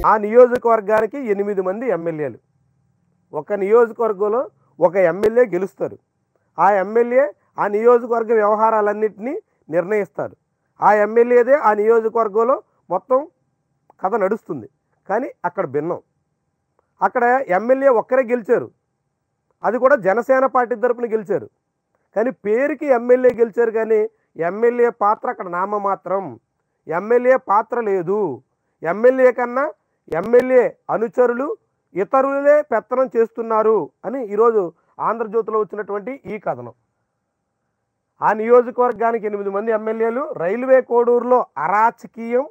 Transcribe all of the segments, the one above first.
ఆ నియోజకవర్గానికి 8 మంది ఎమ్మెల్యేలు. ఒక నియోజకవర్గంలో ఒక ఎమ్మెల్యే గెలుస్తారు. ఆ ఎమ్మెల్యే ఆ నియోజకవర్గ వ్యవహారాలన్నింటినీ నిర్ణయిస్తారు. ఆ ఎమ్మెల్యేదే ఆ నియోజకవర్గంలో మొత్తం కథ నడుస్తుంది. కానీ అక్కడ భిన్నం. అక్కడ ఎమ్మెల్యే ఒక్కరే గెలిచారు. అది కూడా జనసేన పార్టీ తరపున గెలిచారు. కానీ పేరుకి ఎమ్మెల్యే గెలిచారు, కానీ ఎమ్మెల్యే పాత్ర అక్కడ నామమాత్రం. ఎమ్మెల్యే పాత్ర లేదు. ఎమ్మెల్యే కన్నా ఎమ్మెల్యే అనుచరులు ఇతరులే పెత్తనం చేస్తున్నారు అని ఈరోజు ఆంధ్రజ్యోతిలో వచ్చినటువంటి ఈ కథనం. ఆ నియోజకవర్గానికి 8 మంది ఎమ్మెల్యేలు. రైల్వే కోడూరులో అరాచకీయం.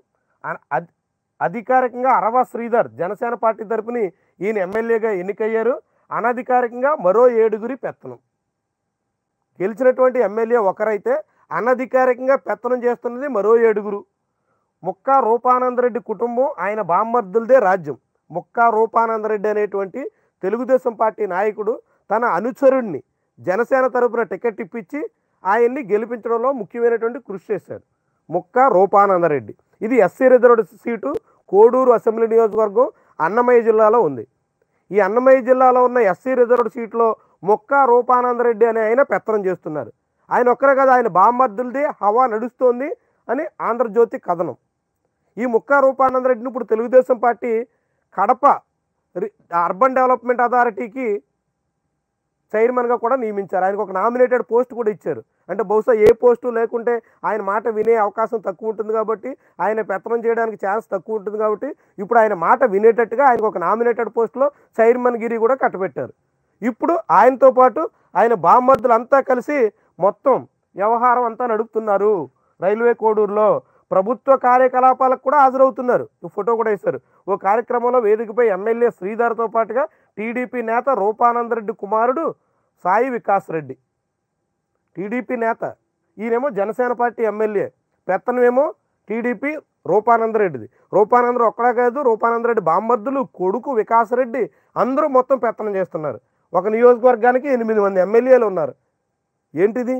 అధికారికంగా అరవ శ్రీధర్ జనసేన పార్టీ తరపున ఈయన ఎమ్మెల్యేగా ఎన్నికయ్యారు. అనధికారికంగా మరో 7 పెత్తనం. గెలిచినటువంటి ఎమ్మెల్యే ఒకరైతే అనధికారికంగా పెత్తనం చేస్తున్నది మరో 7. ముక్కా రూపానందరెడ్డి కుటుంబం, ఆయన బామ్మర్దులదే రాజ్యం. ముక్కా రూపానందరెడ్డి అనేటువంటి తెలుగుదేశం పార్టీ నాయకుడు తన అనుచరుడిని జనసేన తరపున టికెట్ ఇప్పించి ఆయన్ని గెలిపించడంలో ముఖ్యమైనటువంటి కృషి చేశారు ముక్కా రూపానందరెడ్డి. ఇది SC reserved seat, Koduru assembly నియోజకవర్గం, అన్నమయ్య జిల్లాలో ఉంది. ఈ అన్నమయ్య జిల్లాలో ఉన్న ఎస్సీ రిజర్వ్డ్ సీట్లో ముక్కా రూపానందరెడ్డి అనే ఆయన పెత్తనం చేస్తున్నారు. ఆయన ఒక్కరే కదా, ఆయన బామ్మర్దులది హవా నడుస్తోంది అని ఆంధ్రజ్యోతి కథనం. ఈ ముక్కా రూపానందరెడ్డిని ఇప్పుడు Telugu Desam party Kadapa urban development అథారిటీకి చైర్మన్గా కూడా నియమించారు. ఆయనకు ఒక నామినేటెడ్ పోస్ట్ కూడా ఇచ్చారు. అంటే బహుశా ఏ పోస్టు లేకుంటే ఆయన మాట వినే అవకాశం తక్కువ ఉంటుంది కాబట్టి, ఆయన పెత్తనం చేయడానికి ఛాన్స్ తక్కువ ఉంటుంది కాబట్టి ఇప్పుడు ఆయన మాట వినేటట్టుగా ఆయనకు ఒక నామినేటెడ్ పోస్టులో చైర్మన్ గిరి కూడా కట్టబెట్టారు. ఇప్పుడు ఆయనతో పాటు ఆయన బామ్మర్దులంతా కలిసి మొత్తం వ్యవహారం అంతా నడుపుతున్నారు. రైల్వే కోడూరులో ప్రభుత్వ కార్యకలాపాలకు కూడా హాజరవుతున్నారు. ఫోటో కూడా వేశారు. ఓ కార్యక్రమంలో వేదికపై ఎమ్మెల్యే శ్రీధర్తో పాటుగా టీడీపీ నేత రూపానందరెడ్డి కుమారుడు సాయి వికాస్ రెడ్డి. టీడీపీ నేత ఈయనేమో జనసేన పార్టీ ఎమ్మెల్యే, పెత్తనమేమో టీడీపీ రూపానందరెడ్డిది. రూపానందరెడ్డి ఒక్కడా కాదు, రూపానందరెడ్డి బామ్మర్దులు, కొడుకు వికాస్ రెడ్డి అందరూ మొత్తం పెత్తనం చేస్తున్నారు. ఒక నియోజకవర్గానికి 8 మంది ఎమ్మెల్యేలు ఉన్నారు. ఏంటిది?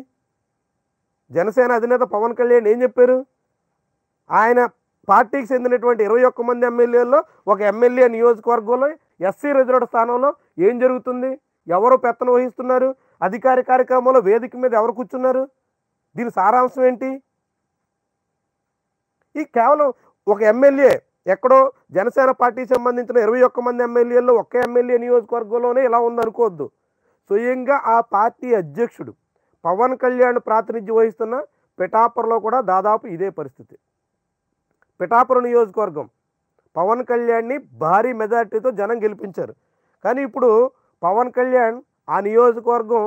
జనసేన అధినేత పవన్ కళ్యాణ్ ఏం చెప్పారు? ఆయన పార్టీకి చెందినటువంటి 21 మంది ఎమ్మెల్యేల్లో ఒక ఎమ్మెల్యే నియోజకవర్గంలో ఎస్సీ రిజర్వ్డ్ స్థానంలో ఏం జరుగుతుంది? ఎవరు పెత్తనం వహిస్తున్నారు? అధికార కార్యక్రమంలో వేదిక మీద ఎవరు కూర్చున్నారు? దీని సారాంశం ఏంటి? ఈ కేవలం ఒక ఎమ్మెల్యే ఎక్కడో జనసేన పార్టీకి సంబంధించిన 21 మంది ఎమ్మెల్యేల్లో ఒక్క ఎమ్మెల్యే నియోజకవర్గంలోనే ఇలా ఉందనుకోవద్దు. స్వయంగా ఆ పార్టీ అధ్యక్షుడు పవన్ కళ్యాణ్ ప్రాతినిధ్యం వహిస్తున్న పిఠాపురంలో కూడా దాదాపు ఇదే పరిస్థితి. పిఠాపురం నియోజకవర్గం పవన్ కళ్యాణ్ని భారీ మెజార్టీతో జనం గెలిపించారు. కానీ ఇప్పుడు పవన్ కళ్యాణ్ ఆ నియోజకవర్గం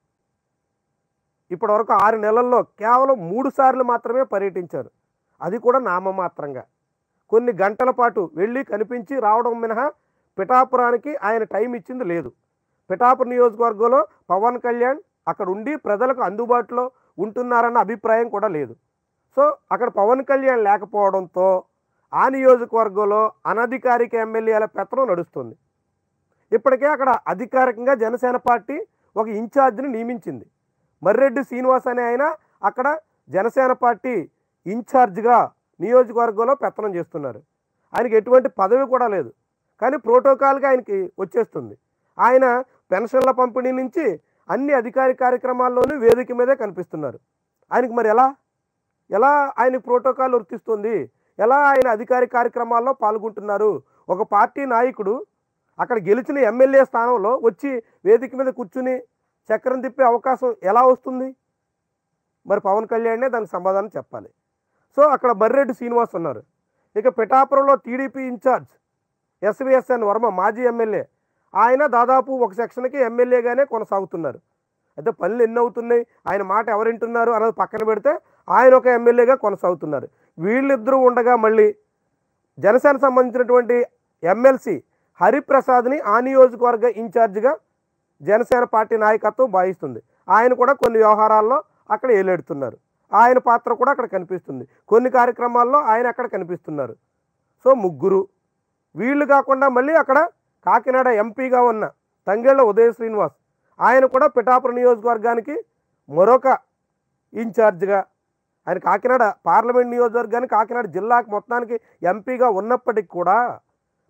ఇప్పటివరకు 6 నెలల్లో కేవలం 3 సార్లు మాత్రమే పర్యటించారు. అది కూడా నామమాత్రంగా. కొన్ని గంటల పాటు వెళ్ళి కనిపించి రావడం మినహా పిఠాపురానికి ఆయన టైం ఇచ్చింది లేదు. పిఠాపురం నియోజకవర్గంలో పవన్ కళ్యాణ్ అక్కడ ఉండి ప్రజలకు అందుబాటులో ఉంటున్నారన్న అభిప్రాయం కూడా లేదు. సో అక్కడ పవన్ కళ్యాణ్ లేకపోవడంతో ఆ నియోజకవర్గంలో అనధికారిక ఎమ్మెల్యేల పెత్తనం నడుస్తుంది. ఇప్పటికే అక్కడ అధికారికంగా జనసేన పార్టీ ఒక ఇన్ఛార్జిని నియమించింది. మర్రెడ్డి శ్రీనివాస్ అనే ఆయన అక్కడ జనసేన పార్టీ ఇన్ఛార్జిగా నియోజకవర్గంలో పెత్తనం చేస్తున్నారు. ఆయనకి ఎటువంటి పదవి కూడా లేదు, కానీ ప్రోటోకాల్గా ఆయనకి వచ్చేస్తుంది. ఆయన పెన్షన్ల పంపిణీ నుంచి అన్ని అధికారిక కార్యక్రమాల్లోనూ వేదిక మీదే కనిపిస్తున్నారు. ఆయనకి మరి ఎలా ఆయనకు ప్రోటోకాల్ వర్తిస్తుంది? ఎలా ఆయన అధికారిక కార్యక్రమాల్లో పాల్గొంటున్నారు? ఒక పార్టీ నాయకుడు అక్కడ గెలిచిన ఎమ్మెల్యే స్థానంలో వచ్చి వేదిక మీద కూర్చుని చక్రం తిప్పే అవకాశం ఎలా వస్తుంది? మరి పవన్ కళ్యాణ్నే దానికి సమాధానం చెప్పాలి. సో అక్కడ మర్రెడ్డి శ్రీనివాస్ ఉన్నారు. ఇక పిఠాపురంలో టీడీపీ ఇన్ఛార్జ్ ఎస్విఎస్ఎన్ వర్మ మాజీ ఎమ్మెల్యే, ఆయన దాదాపు ఒక సెక్షన్కి ఎమ్మెల్యేగానే కొనసాగుతున్నారు. అయితే పనులు ఎన్ని అవుతున్నాయి, ఆయన మాట ఎవరు వింటున్నారు అన్నది పక్కన పెడితే ఆయన ఒక ఎమ్మెల్యేగా కొనసాగుతున్నారు. వీళ్ళిద్దరూ ఉండగా మళ్ళీ జనసేన సంబంధించినటువంటి ఎమ్మెల్సీ హరిప్రసాద్ని ఆ నియోజకవర్గ ఇన్ఛార్జిగా జనసేన పార్టీ నాయకత్వం భావిస్తుంది. ఆయన కూడా కొన్ని వ్యవహారాల్లో అక్కడ ఏలేడుతున్నారు. ఆయన పాత్ర కూడా అక్కడ కనిపిస్తుంది. కొన్ని కార్యక్రమాల్లో ఆయన అక్కడ కనిపిస్తున్నారు. సో ముగ్గురు. వీళ్ళు కాకుండా మళ్ళీ అక్కడ కాకినాడ ఎంపీగా ఉన్న తంగేళ్ల ఉదయ శ్రీనివాస్, ఆయన కూడా పిఠాపురం నియోజకవర్గానికి మరొక ఇన్ఛార్జిగా, ఆయన కాకినాడ పార్లమెంట్ నియోజకవర్గానికి కాకినాడ జిల్లాకు మొత్తానికి ఎంపీగా ఉన్నప్పటికి కూడా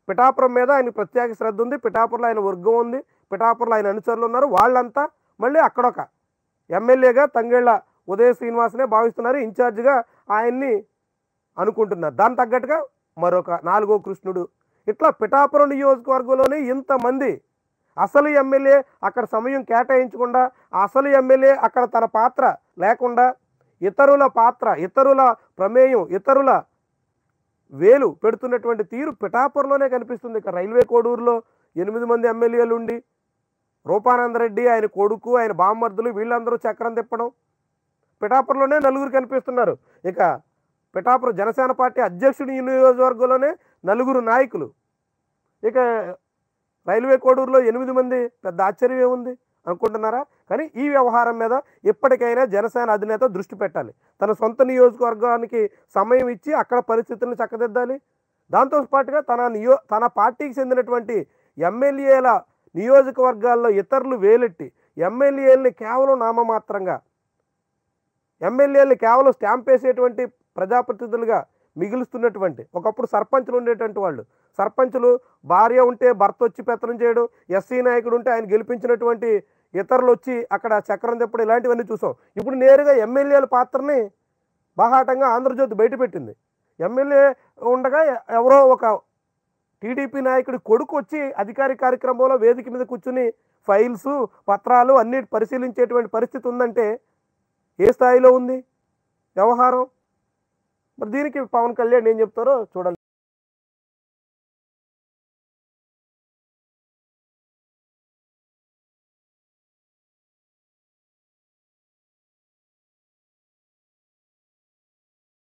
పిఠాపురం మీద ఆయన ప్రత్యేక శ్రద్ధ ఉంది, పిఠాపురంలో ఆయన వర్గం ఉంది, పిఠాపురంలో ఆయన అనుచరులు ఉన్నారు. వాళ్ళంతా మళ్ళీ అక్కడొక ఎమ్మెల్యేగా తంగెళ్ళ ఉదయ శ్రీనివాసనే భావిస్తున్నారు, ఇన్ఛార్జిగా ఆయన్ని అనుకుంటున్నారు. దానికి తగ్గట్టుగా మరొక 4వ కృష్ణుడు. ఇట్లా పిఠాపురం నియోజకవర్గంలోనే ఇంతమంది అసలు ఎమ్మెల్యే అక్కడ సమయం కేటాయించకుండా, అసలు ఎమ్మెల్యే అక్కడ తన పాత్ర లేకుండా, ఇతరుల పాత్ర, ఇతరుల ప్రమేయం, ఇతరుల వేలు పెడుతున్నటువంటి తీరు పిఠాపురంలోనే కనిపిస్తుంది. ఇక రైల్వే కోడూరులో 8 మంది ఎమ్మెల్యేలు ఉండి, రూపానందరెడ్డి, ఆయన కొడుకు, ఆయన బామ్మర్దులు వీళ్ళందరూ చక్రం తిప్పడం, పిఠాపురంలోనే 4 కనిపిస్తున్నారు. ఇక పిఠాపురం జనసేన పార్టీ అధ్యక్షుడి నియోజకవర్గంలోనే 4 నాయకులు. ఇక రైల్వే కోడూరులో 8 మంది, పెద్ద ఆశ్చర్యం ఏముంది అనుకుంటున్నారా? కానీ ఈ వ్యవహారం మీద ఇప్పటికైనా జనసేన అధినేత దృష్టి పెట్టాలి. తన సొంత నియోజకవర్గానికి సమయం ఇచ్చి అక్కడ పరిస్థితులను చక్కదిద్దాలి. దాంతో పాటుగా తన పార్టీకి చెందినటువంటి ఎమ్మెల్యేల నియోజకవర్గాల్లో ఇతరులు వేలెట్టి ఎమ్మెల్యేలని కేవలం నామమాత్రంగా, ఎమ్మెల్యేలని కేవలం స్టాంప్ వేసేటువంటి ప్రజాప్రతినిధులుగా మిగులుస్తున్నటువంటి, ఒకప్పుడు సర్పంచులు ఉండేటువంటి వాళ్ళు, సర్పంచులు భార్య ఉంటే భర్త వచ్చి పెత్తనం చేయడం, ఎస్సీ నాయకుడు ఉంటే ఆయన గెలిపించినటువంటి ఇతరులు వచ్చి అక్కడ చక్రం తిప్పడం, ఇలాంటివన్నీ చూసాం. ఇప్పుడు నేరుగా ఎమ్మెల్యేల పాత్రని బాహాటంగా ఆంధ్రజ్యోతి బయటపెట్టింది. ఎమ్మెల్యే ఉండగా ఎవరో ఒక టీడీపీ నాయకుడి కొడుకు వచ్చి అధికారిక కార్యక్రమంలో వేదిక మీద కూర్చుని ఫైల్స్, పత్రాలు అన్ని పరిశీలించేటువంటి పరిస్థితి ఉందంటే ఏ స్థాయిలో ఉంది వ్యవహారం? మరి దీనికి పవన్ కళ్యాణ్ ఏం చెప్తారో చూడాలి.